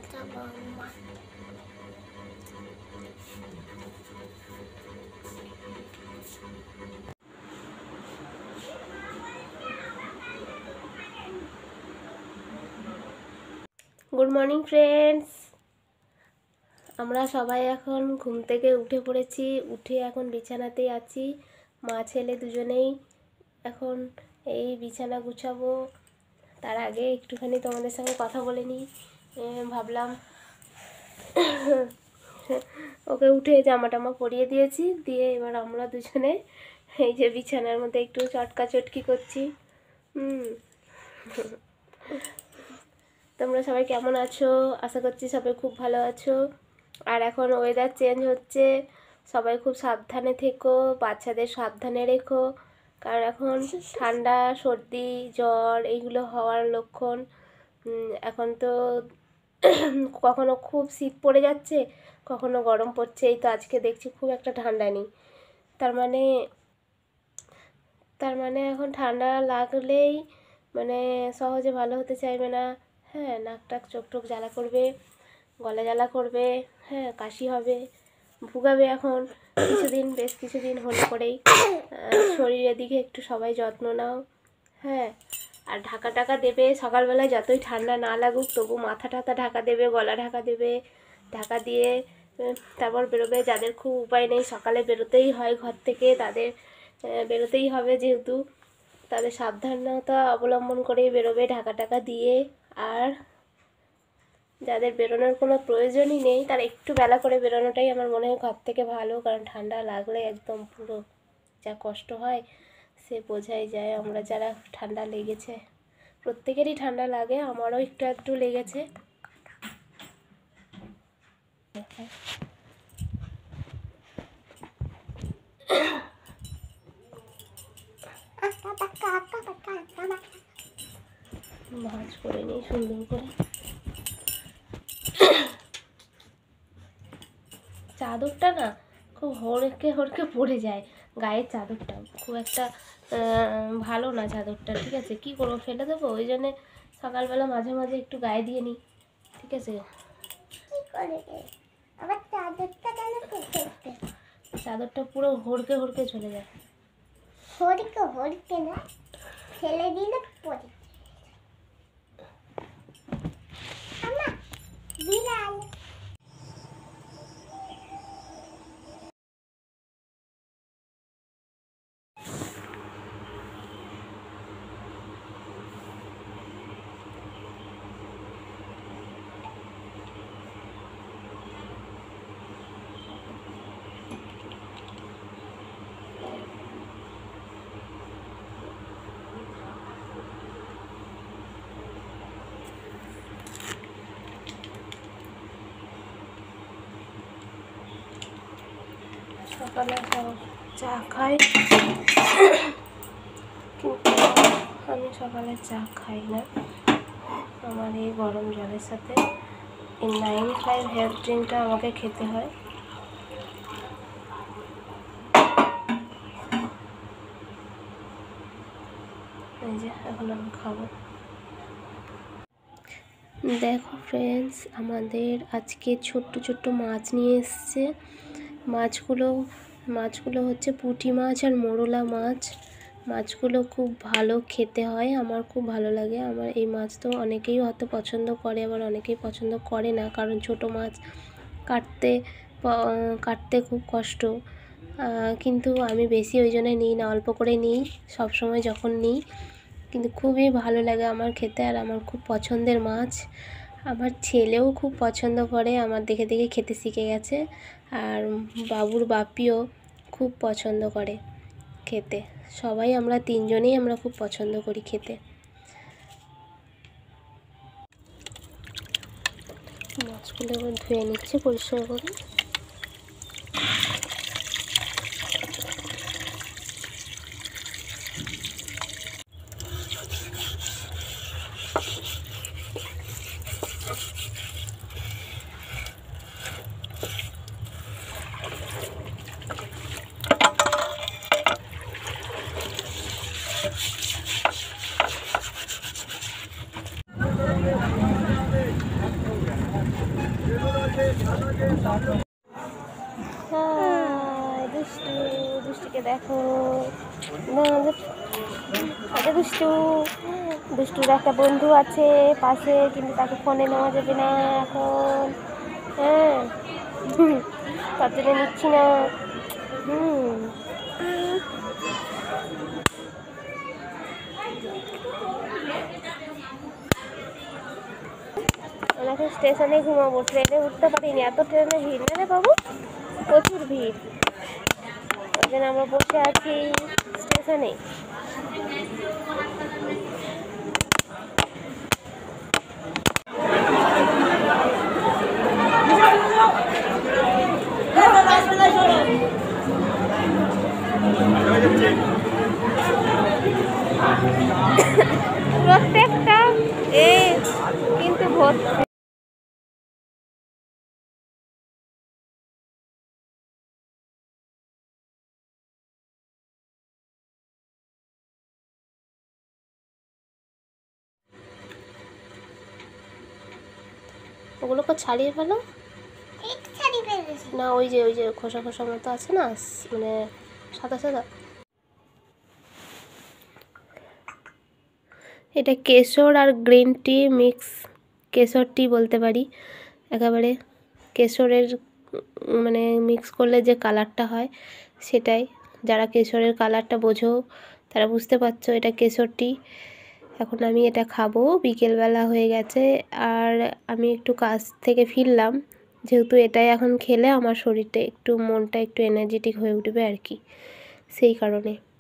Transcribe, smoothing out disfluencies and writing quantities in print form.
Good morning friends, আমরা সবাই এখন ঘুম থেকে উঠে পড়েছি। উঠে এখন বিছানাতেই আছি, মা ছেলে দুজনেই। এখন এই বিছানা গুছাবো। তার আগে একটুখানি তোমাদের সঙ্গে কথা বলে নিই। ভাবলাম ওকে উঠে জামা টামা পরিয়ে দিয়েছি, দিয়ে এবার আমরা দুজনে এই যে বিছানার মধ্যে একটু চটকা চটকি করছি। তোমরা সবাই কেমন আছো? আশা করছি সবাই খুব ভালো আছো। আর এখন ওয়েদার চেঞ্জ হচ্ছে, সবাই খুব সাবধানে থেকো, বাচ্চাদের সাবধানে রেখো, কারণ এখন ঠান্ডা সর্দি জ্বর এইগুলো হওয়ার লক্ষণ। এখন তো কখনো খুব শীত পড়ে যাচ্ছে, কখনো গরম পড়ছে। এই তো আজকে দেখছি খুব একটা ঠান্ডা নেই। তার মানে এখন ঠান্ডা লাগলেই মানে সহজে ভালো হতে চাইবে না। হ্যাঁ, নাক টাক চোখ টোক জ্বালা করবে, গলা জ্বালা করবে, হ্যাঁ কাশি হবে, ভুগাবে। এখন বেশ কিছুদিন হলে পরেই শরীরের দিকে একটু সবাই যত্ন নাও। হ্যাঁ, আর ঢাকা টাকা দেবে সকালবেলায়, যতই ঠান্ডা না লাগুক তবু মাথা টাথা ঢাকা দেবে, গলা ঢাকা দেবে। ঢাকা দিয়ে তারপর বেরোবে। যাদের খুব উপায় নেই, সকালে বেরোতেই হয় ঘর থেকে, তাদের বেরোতেই হবে, যেহেতু তাদের সাবধানতা অবলম্বন করেই বেরোবে ঢাকা টাকা দিয়ে। আর যাদের বেরোনোর কোনো প্রয়োজনই নেই, তারা একটু বেলা করে বেরোনোটাই আমার মনে হয় ঘর থেকে ভালো, কারণ ঠান্ডা লাগলে একদম পুরো যা কষ্ট হয় সে বোঝাই যায়। আমরা যারা ঠান্ডা লেগেছে, প্রত্যেকেরই ঠান্ডা লাগে, আমারও একটু একটু লেগেছে। ভাঁজ করে নিই সুন্দর করে। চাদরটা না খুব হড়কে হড়কে পড়ে যায়, গায়ের চাদরটা খুব একটা ভালো না চাদরটা। ঠিক আছে, কি করবো, ফেলে দেবো? ওই জন্যে সকালবেলা মাঝে মাঝে একটু গায়ে দিয়ে নিই। ঠিক আছে, চাদরটা পুরো হড়কে হড়কে চলে যায়। হড়কে না, ফেলে দিলে পড়ে। বিড়াল সকালে চা খাই, কিন্তু আমি সকালে চা খাই না। আমার এই গরম জলের সাথে এই 9-5 হেলথ ড্রিঙ্কটা আমাকে খেতে হয়। এই যে এখন আমি খাবো। দেখো ফ্রেন্ডস, আমাদের আজকে ছোট্ট ছোট্ট মাছ নিয়ে এসছে। মাছগুলো হচ্ছে পুঁটি মাছ আর মোরলা মাছ। মাছগুলো খুব ভালো খেতে হয়, আমার খুব ভালো লাগে। আমার এই মাছ তো অনেকেই হয়তো পছন্দ করে, আবার অনেকেই পছন্দ করে না, কারণ ছোট মাছ কাটতে খুব কষ্ট। কিন্তু আমি বেশি ওই জন্য নিই না, অল্প করে নিই সবসময় যখন নিই। কিন্তু খুবই ভালো লাগে আমার খেতে, আর আমার খুব পছন্দের মাছ। আমার ছেলেও খুব পছন্দ করে, আমার দেখে দেখে খেতে শিখে গেছে। আর বাবুর বাপিও খুব পছন্দ করে খেতে। সবাই আমরা তিনজনেই আমরা খুব পছন্দ করি খেতে। মাছগুলো এবার ধুয়ে নিচ্ছি পরিষ্কার করে। দুষ্টু, দুষ্টুকে দেখো। দুষ্টু, দুষ্টুর একটা বন্ধু আছে পাশে, কিন্তু তাকে ফোনে নেওয়া যাবে না এখন। হ্যাঁ, তার জন্য নিচ্ছি না। আমরা এখন স্টেশনে ঘুমাবো, ট্রেনে উঠতে পারিনি, এত ট্রেনে ভিড় না রে বাবু, প্রচুর ভিড়। ওই জন্য আমরা বসে আছি স্টেশনে। প্রত্যেকটা কিন্তু ভর্তি। ওগুলোকে ছাড়িয়ে ফেলো না, ওই যে খোসা খোসা মতো আছে না, মানে সাদা সাদা। এটা কেশর আর গ্রিন টি মিক্স, কেশর টি বলতে পারি একেবারে। কেশরের মানে মিক্স করলে যে কালারটা হয় সেটাই। যারা কেশরের কালারটা বোঝো তারা বুঝতে পারছো, এটা কেশর টি। এখন আমি এটা খাবো, বিকেলবেলা হয়ে গেছে, আর আমি একটু কাজ থেকে ফিরলাম, যেহেতু এটাই এখন খেলে আমার শরীরটা একটু, মনটা একটু এনার্জেটিক হয়ে উঠবে আর কি, সেই কারণে।